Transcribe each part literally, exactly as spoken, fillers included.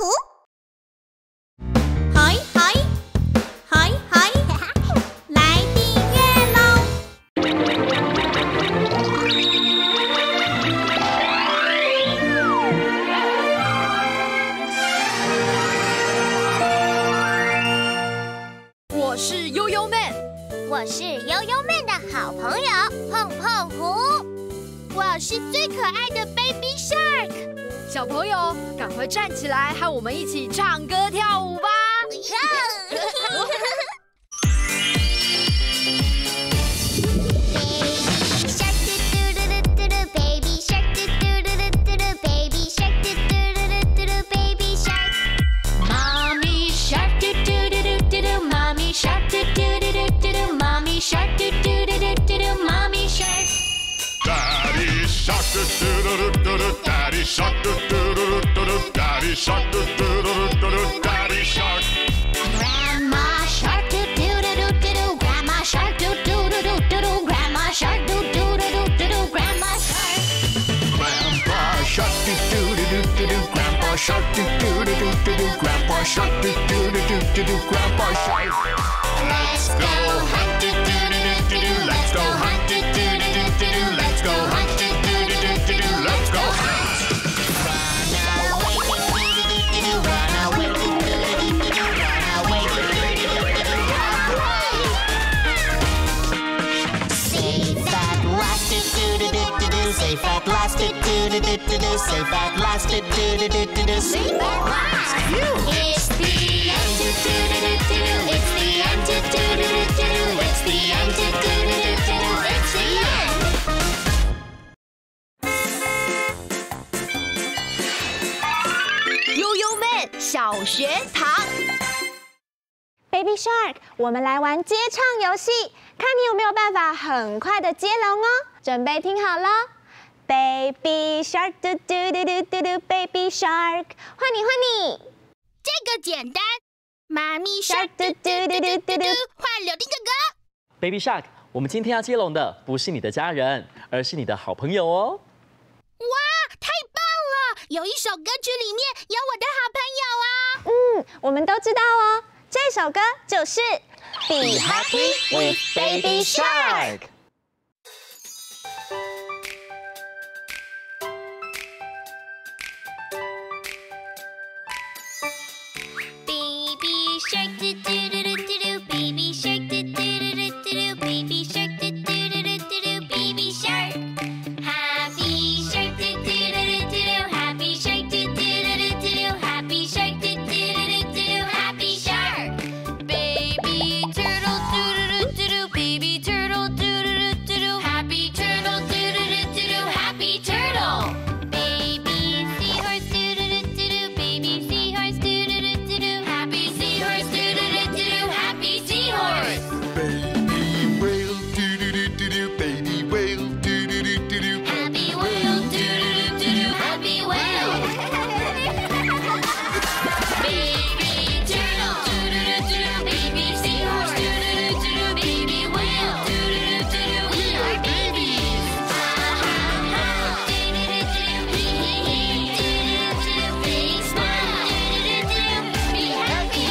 虎。嗨嗨嗨嗨，来订阅喽！ 我是悠悠 man， 我是悠悠 man 的好朋友碰碰虎，我是最可爱的 Baby Shark。 小朋友，赶快站起来，和我们一起唱歌跳舞吧！ Daddy shark, do do do do do. Daddy shark, do do do do do. Daddy shark. Grandma shark, do do do do do. Grandma shark, do do do do do. Grandma shark, do do do do do. Grandma shark. Grandpa shark, do do do do do. Grandpa shark, do do do do do. Grandpa shark, do do do do do. Grandpa shark. Let's go hunt, do do do do do. Let's go hunt, do do do do do. Let's go hunt, do do do do do. Let's go hunt. Safe at last, do do do do do do. Safe at last, do do do do do do. Safe at last. It's the end, do do do do do. It's the end, do do do do do. It's the end, do do do do do. It's the end. 悠悠 man 小学堂 ，Baby Shark， 我们来玩接唱游戏，看你有没有办法很快的接龙哦。准备听好了。Baby shark， 嘟嘟嘟嘟嘟嘟 ，Baby shark， 换你换你。 这个简单，妈咪 shark， 嘟嘟嘟嘟嘟嘟，换柳丁哥哥。 Baby Shark， 我们今天要接龙的不是你的家人，而是你的好朋友哦。 哇，太棒了！有一首歌曲里面有我的好朋友啊。 嗯，我们都知道哦，这首歌就是《Be Happy with Baby Shark》。 Baby shark, do do do do do do. Baby shark, do do do do do do. Baby shark, do do do do do do. Baby shark. Happy shark, do do do do do. Happy shark, do do do do do. Happy shark, do do do do do. Happy shark. Baby turtle, do do do do do. Baby turtle, do do do do do. Happy turtle, do do do do do. Happy turtle. Baby seahorse, do do do do do. Baby seahorse, do do do do do. Happy seahorse, do do do do do. Happy seahorse. Baby whale, do do do do do. Baby whale, do do do do do. Happy whale, do do do do do. Happy whale. Baby turtle, do do do do do. Baby seahorse, do do do do do. Baby whale, do do do do do. We are babies. Ha ha ha. Do do do do. Hee hee hee. Do do do do. Big smile. Do do do do. Be happy.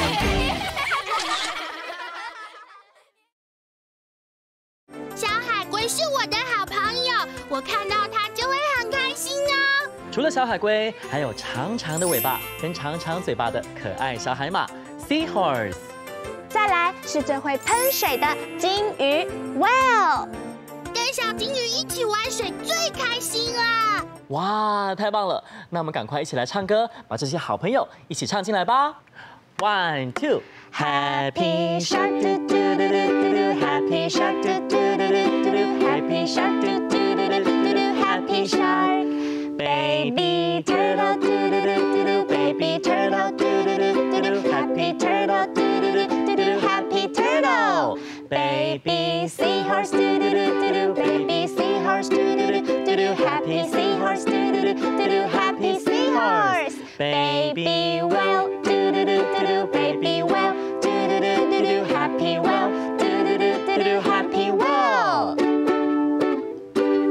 小海龟是我的好朋友，我看到它就会很开心哦。 除了小海龟，还有长长的尾巴跟长长嘴巴的可爱小海马 Seahorse。 再来是最会喷水的金鱼 Whale。 跟小金鱼一起玩水最开心了。 哇，太棒了！那我们赶快一起来唱歌，把这些好朋友一起唱进来吧。One two Happy shark, do do do do do. Happy shark, do do do do do. Happy shark, do do do do do. Happy shark. Baby turtle, do do do do. Baby turtle, do do do do. Happy turtle, do do do do. Happy turtle. Baby seahorse, do do do do. Baby seahorse, do do do do. Happy seahorse, do do do do. Happy seahorse. Baby whale, do do do do. Baby whale, do do do do. Happy whale, do do do do. Happy whale.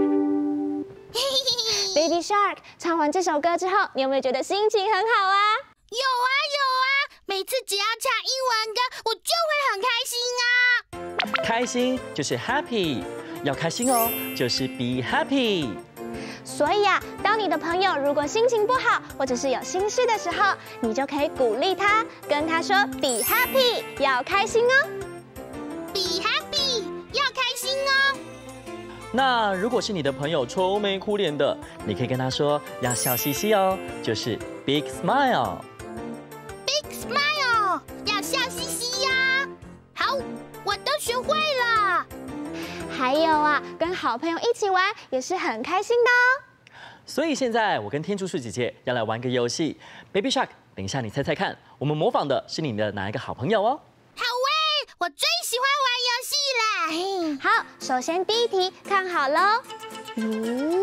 Baby Shark， 唱完这首歌之后，你有没有觉得心情很好啊？ 有啊有啊，每次只要唱英文歌，我就会很开心啊。 开心就是 happy， 要开心哦，就是 be happy。 所以啊，当你的朋友如果心情不好，或者是有心事的时候，你就可以鼓励他，跟他说 be happy， 要开心哦。 Be happy， 要开心哦。 那如果是你的朋友愁眉苦脸的，你可以跟他说要笑嘻嘻哦，就是 big smile。Big smile， 要笑嘻嘻呀。好，我都学会了。 还有啊，跟好朋友一起玩也是很开心的哦。 所以现在我跟天竺鼠姐姐要来玩个游戏 ，Baby Shark。等一下你猜猜看，我们模仿的是你的哪一个好朋友哦？ 好喂，我最喜欢玩游戏了。 好，首先第一题看好喽。嗯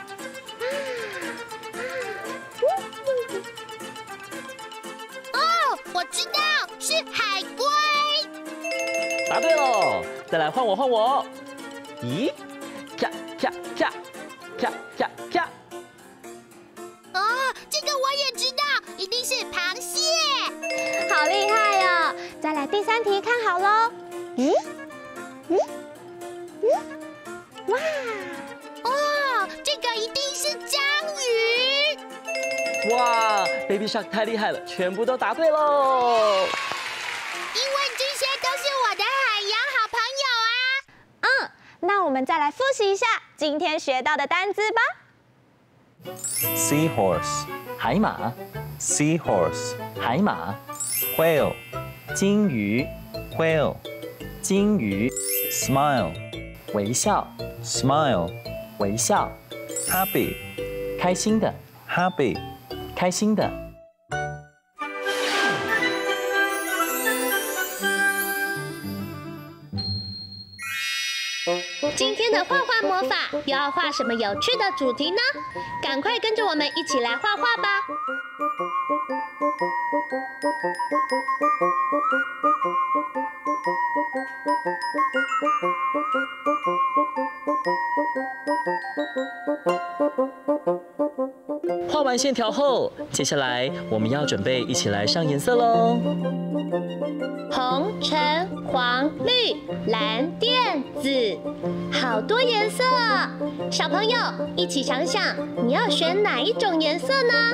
哦，我知道是海龟。 答对喽！再来换我换我。咦，咔咔咔咔咔咔。 哦，这个我也知道，一定是螃蟹。 好厉害哦！再来第三题，看好喽。咦，咦，咦，哇！ 哦，这个一定是章鱼。 哇 ，Baby Shark 太厉害了，全部都答对喽！ 因为这些都是我的海洋好朋友啊。 嗯，那我们再来复习一下今天学到的单字吧。 Seahorse， 海马， seahorse， 海马， whale， 金鱼， whale， 金鱼， smile， 微笑， smile， 微笑， happy， 开心的， happy， 开心的。 今天的画画魔法又要画什么有趣的主题呢？赶快跟着我们一起来画画吧！ 画完线条后，接下来我们要准备一起来上颜色喽。 红、橙、黄、绿、蓝、靛、紫，好多颜色啊！小朋友一起想想，你要选哪一种颜色呢？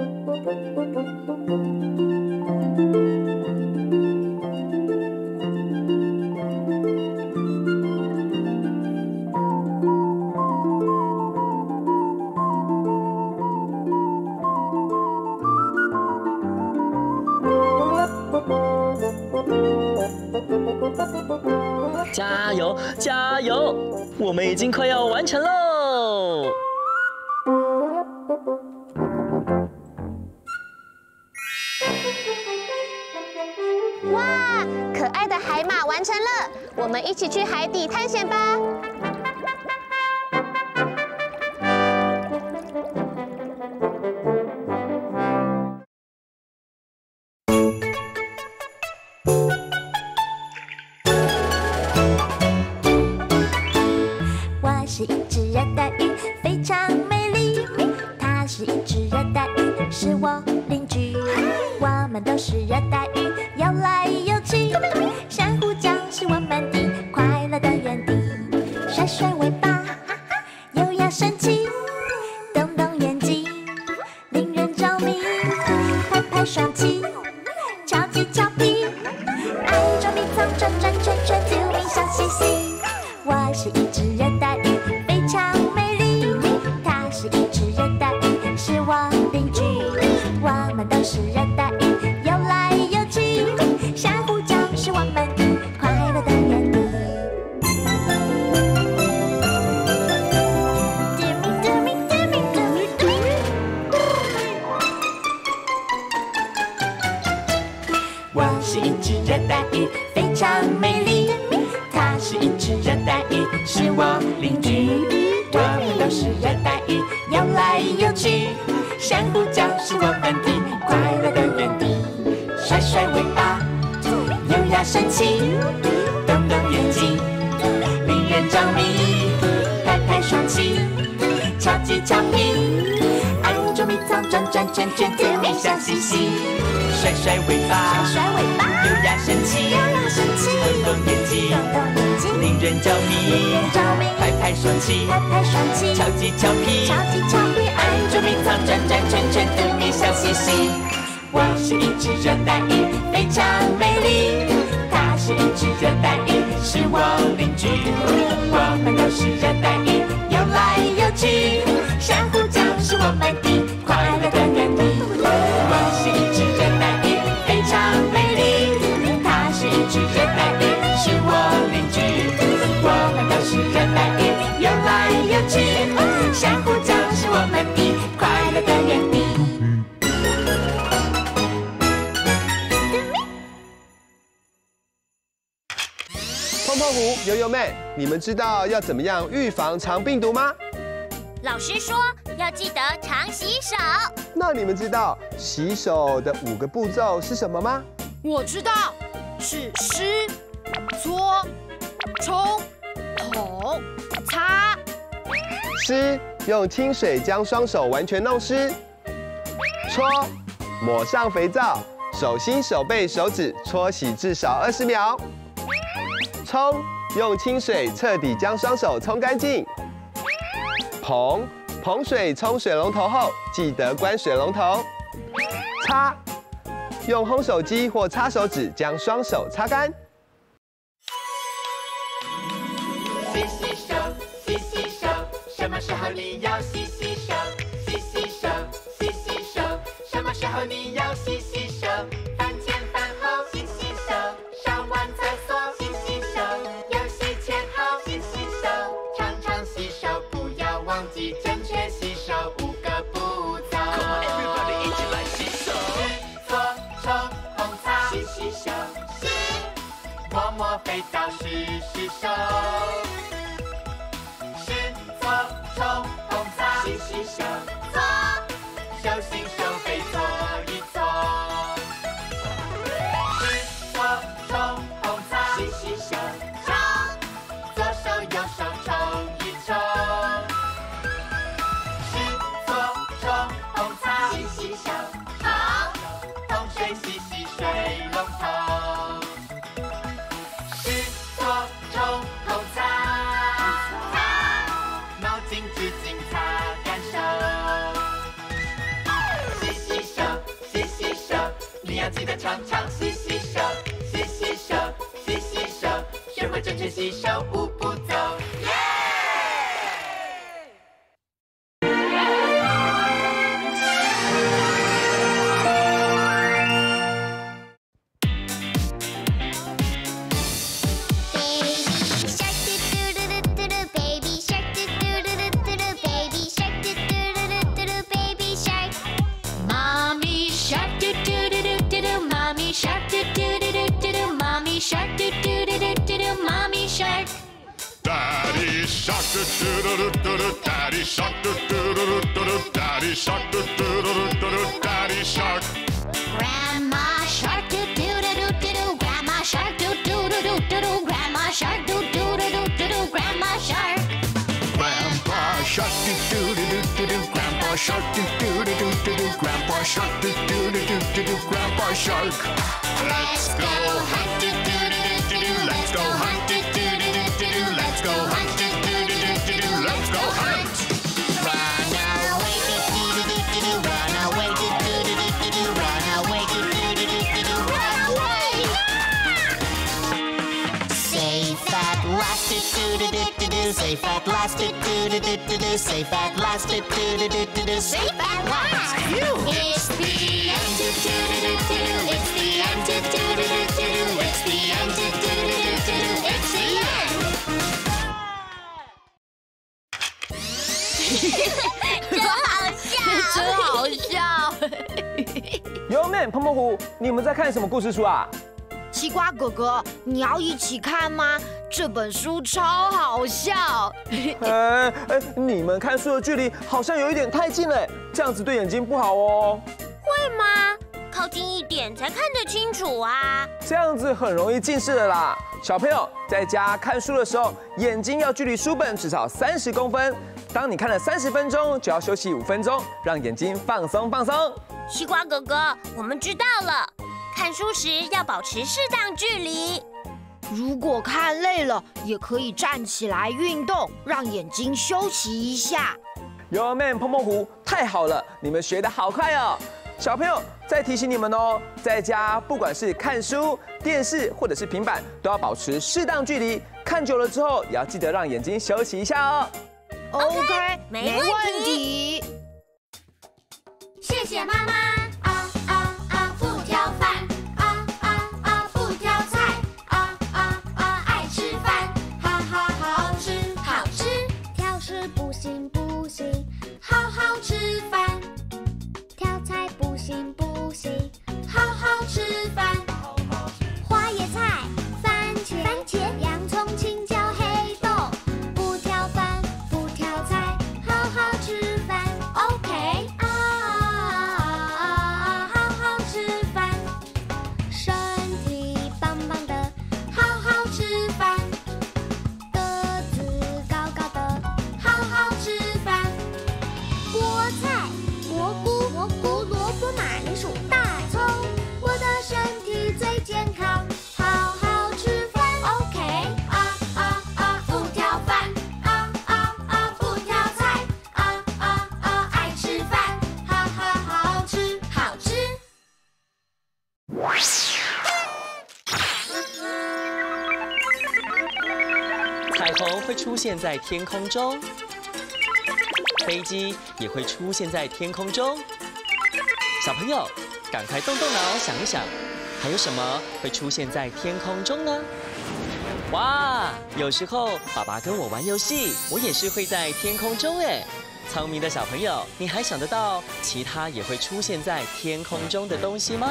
加油，加油！我们已经快要完成喽！ 哇，可爱的海马完成了，我们一起去海底探险吧！ 我是一只热带鱼，非常美丽。它是一只热带鱼，是我邻居。我们都是热带鱼，游来游去。珊瑚礁是我们的快乐的园地。甩甩尾巴，优雅神奇，动动眼睛，令人着迷。拍拍双旗，超级俏皮，爱捉迷藏，转转圈圈，救命笑嘻嘻。我是一只热带鱼，非常美丽。它是一只热带鱼，是我邻居。我们都是热带鱼，游来游去。珊瑚礁是我们快乐的园地。我是一只热带鱼，非常美丽。它是一只热带鱼，是我邻居。我们都是热带鱼，游来游去。珊瑚礁是我们的快乐的园地。甩甩尾巴，优雅神奇，动动眼睛，令人着迷。拍拍双旗，超级俏皮，爱捉迷藏，转转圈， 圈，兔咪笑嘻嘻，甩甩尾巴， 甩尾巴， 优雅神气， 优雅神气， 动动眼睛， 动动眼睛， 令人着迷， 着迷， 拍拍双旗， 拍拍双旗， 俏叽俏皮， 俏叽俏皮， 按住蜜糖转转圈圈，兔咪笑嘻嘻。我是一只热带鱼，非常美丽。它是一只热带鱼，是我邻居。我们都是热带鱼，游来游去，珊瑚礁是我们的快乐的园地。我是一只热带鱼，非常美丽。它是一只热带鱼，是我邻居。我们都是热带鱼，游来游去，珊瑚礁是我们的快乐的园地。 碰碰胡、游游妹，你们知道要怎么样预防肠病毒吗？ 老师说要记得常洗手。 那你们知道洗手的五个步骤是什么吗？ 我知道，是湿、搓、冲、捧、擦。 湿，用清水将双手完全弄湿。搓，抹上肥皂，手心、手背、手指搓洗至少二十秒。冲，用清水彻底将双手冲干净。捧，捧水冲水龙头后，记得关水龙头。擦，用烘手机或擦手纸将双手擦干。 洗洗手，洗洗手，什么时候你要洗洗手？洗洗手，洗洗手，什么时候你要洗洗手？饭前饭后洗洗手，上完厕所洗洗手，游戏前后洗洗手，常常洗手，不要忘记正确洗手五个步骤。Come on everybody， 一起来洗手。湿、搓、冲、捧、擦，洗洗手。洗，摸摸肥皂，湿湿手。湿、搓、冲、捧、擦，洗洗手。搓，手心手背搓一搓。湿、搓、冲、捧、擦，洗洗手。冲，左手右手冲一冲。湿、搓、冲、捧、擦，洗洗手。捧，捧水洗洗水龙头。湿、搓、冲、捧、擦，毛巾、纸巾擦干手。洗洗手，洗洗手，你要记得常常洗洗手。洗洗手，洗洗手，学会正确洗手五步骤。耶！ Daddy shark, do do do do do. Daddy shark, do do do do do. Daddy shark, do do do do do. Daddy shark. Grandma shark do do do do do do. Grandma shark do do do do do do. Grandma shark do do do do do do. Grandma shark. Grandpa shark, do do do do do do. Grandpa shark, do do do do do do. Grandpa shark, do do do do do do. Grandpa shark. Let's go hunt, do do do do do. Let's go hunt, do do do do do. Let's go hunt, do do do do do. Let's go hunt. Run away do do do do do do. Run away do do do do do do. Run away do do do do do do. Run away. Safe at last do do do do do do. Safe at last do do do do do do. Safe at last do do do do do do. Safe at last. It's the end do do do do do. It's the end do do do do do. It's the end do do do do do. It's the end. 真好笑， 真好笑。 游妹、碰碰胡，你们在看什么故事书啊？ 西瓜哥哥，你要一起看吗？这本书超好笑。 哎哎，你们看书的距离好像有一点太近了，这样子对眼睛不好哦。 会吗？靠近一点才看得清楚啊。 这样子很容易近视的啦。小朋友在家看书的时候，眼睛要距离书本至少三十公分。当你看了三十分钟，就要休息五分钟，让眼睛放松放松。 西瓜哥哥，我们知道了。看书时要保持适当距离。 如果看累了，也可以站起来运动，让眼睛休息一下。 幼儿们碰碰胡，太好了，你们学得好快哦。小朋友，再提醒你们哦，在家不管是看书、电视或者是平板，都要保持适当距离。看久了之后，也要记得让眼睛休息一下哦。 OK， 没问题。 谢谢妈妈。啊啊啊！不挑饭。啊啊啊！不挑菜。啊啊啊！爱吃饭。哈哈，好吃好吃。挑食不行不行，好好吃饭。挑菜不行不行，好好吃饭。花椰菜、番茄、番茄、洋葱、青椒、黑豆，不挑饭不挑菜，好好吃饭。OK 啊啊啊！好好吃饭，身体棒棒的，好好吃饭。个子高高的，好好吃饭。菠菜、蘑菇、蘑菇、萝卜、马铃薯、大葱，我的身体最健康，好好吃饭。OK 啊啊啊！不挑饭，啊啊啊！不挑菜，啊啊啊！爱吃饭，哈哈，好吃好吃。 彩虹会出现在天空中，飞机也会出现在天空中。小朋友，赶快动动脑想一想，还有什么会出现在天空中呢？哇，有时候爸爸跟我玩游戏，我也是会在天空中哎。聪明的小朋友，你还想得到其他也会出现在天空中的东西吗？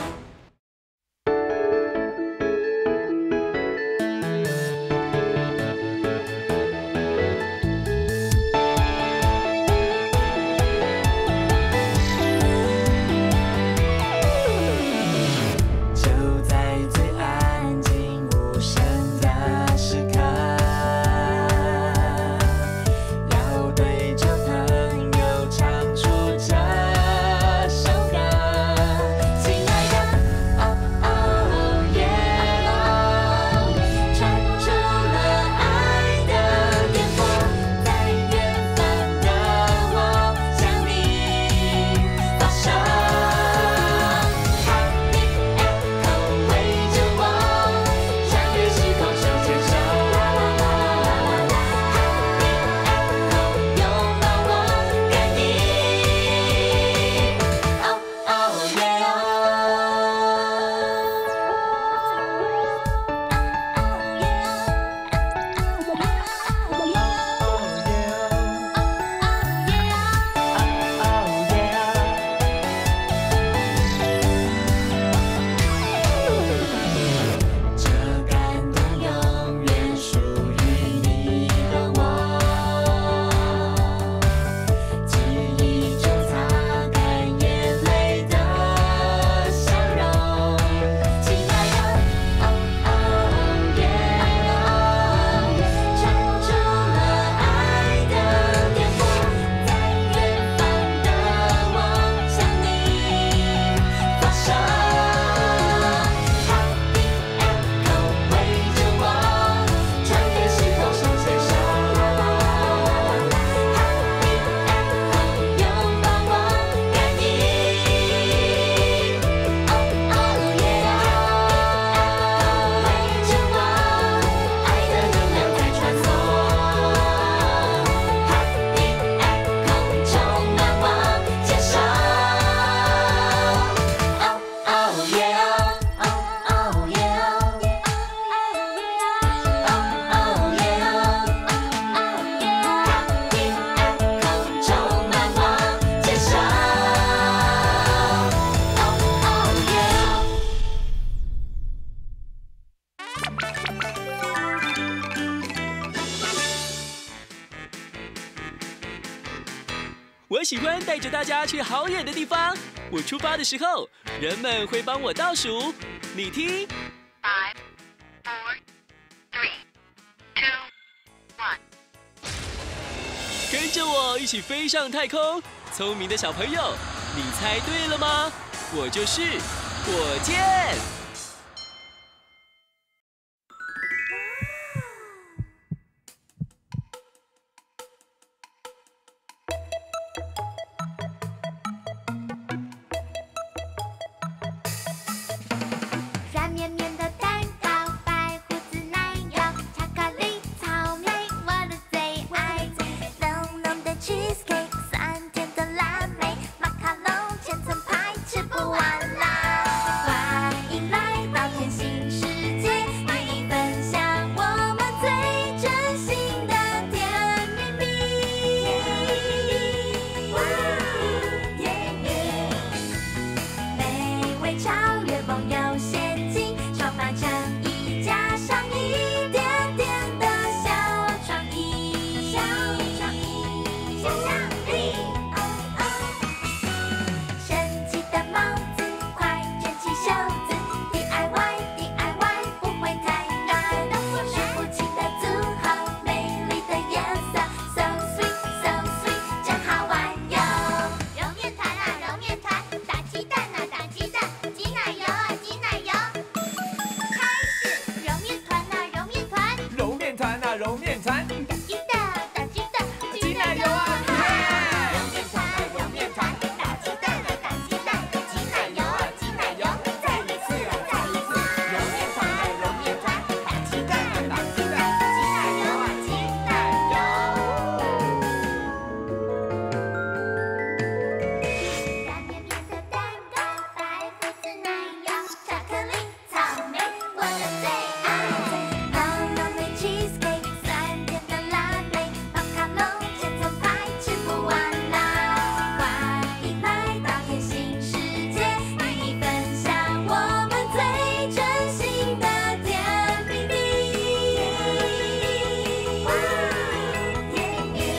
就在最安静无声的时刻，要对着朋友唱出这首歌。亲爱的，哦哦耶，传出了爱的电波，在远方的我向你发射。围着我，穿越时空手牵手，拥抱我，跟你，哦哦耶这感动永远属于你和我，记忆中擦干眼泪的笑容。亲爱的，哦哦耶，传出了爱的电波，在远方的我向你发射。围着我，穿越时空手牵手，拥抱我，跟你，哦哦耶，围着我，爱的能量在传送，Happy Echo 充满我接受，哦哦耶，哦哦耶。充满我接受。 我喜欢带着大家去好远的地方。我出发的时候，人们会帮我倒数。你听， Five, four, three, two, one。 跟着我一起飞上太空。聪明的小朋友，你猜对了吗？ 我就是火箭。 软绵绵的蛋糕，白胡子奶油，巧克力、草莓，我的最爱。浓浓的 cheesecake， 酸甜的蓝莓，马卡龙、千层派，吃不完啦！欢迎来到甜心世界，与你分享我们最真心的甜蜜蜜。哇，耶耶！美味超越梦游仙境，充满诚意，加上一点点的小创意，小创意，想象力。哦哦，神奇的帽子，快卷起袖子 ，D I Y D I Y 不会太难，数不清的组合，美丽的颜色 ，so sweet so sweet， 真好玩哟。揉面团啊揉面团，打鸡蛋啊打鸡蛋，挤奶油啊挤奶油。开始揉面团啊揉面团， 揉面团啊，揉面团， 打鸡蛋打鸡蛋， 挤奶油啊！ 揉面团啊揉面团，打鸡蛋啊打鸡蛋，挤奶油啊挤奶油。再一次啊再一次，揉面团啊揉面团，打鸡蛋啊打鸡蛋，挤奶油啊挤奶油。软绵绵的蛋糕，白胡子奶油，巧克力、草莓，我的最爱。浓浓的 cheesecake， 酸甜的蓝莓，马卡龙、千层派，吃不完啦！欢迎来到甜心世界，与你分享我们最真心的甜蜜蜜。哇，耶耶！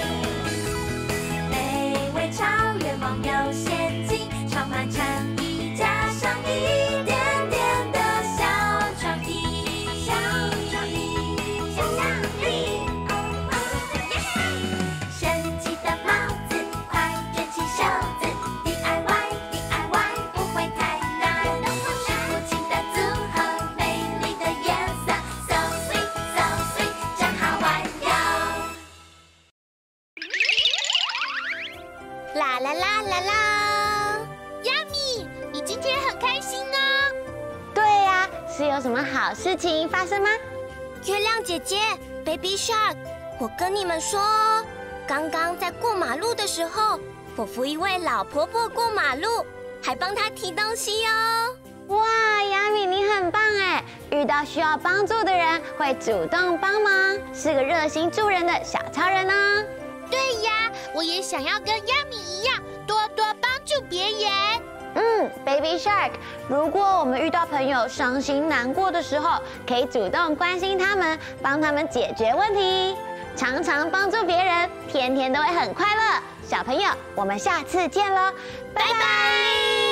美味超越梦游仙境，充满诚意，加上一点点的小创意，小创意，想象力。哦哦，耶！神奇的帽子，快卷起袖子 ，D I Y D I Y 不会太难，数不清的组合，美丽的颜色 ，so sweet so sweet， 真好玩哟。 啦啦啦啦啦！亚米，你今天很开心呢。 对呀、是有什么好事情发生吗？ 月亮姐姐 ，Baby Shark， 我跟你们说哦，刚刚在过马路的时候，我扶一位老婆婆过马路，还帮她提东西哦。 哇，亚米你很棒哎！遇到需要帮助的人会主动帮忙，是个热心助人的小超人呢。 对呀，我也想要跟亚米一样，多多帮助别人。 嗯，Baby Shark， 如果我们遇到朋友伤心难过的时候，可以主动关心他们，帮他们解决问题。常常帮助别人，天天都会很快乐。小朋友，我们下次见喽，拜拜。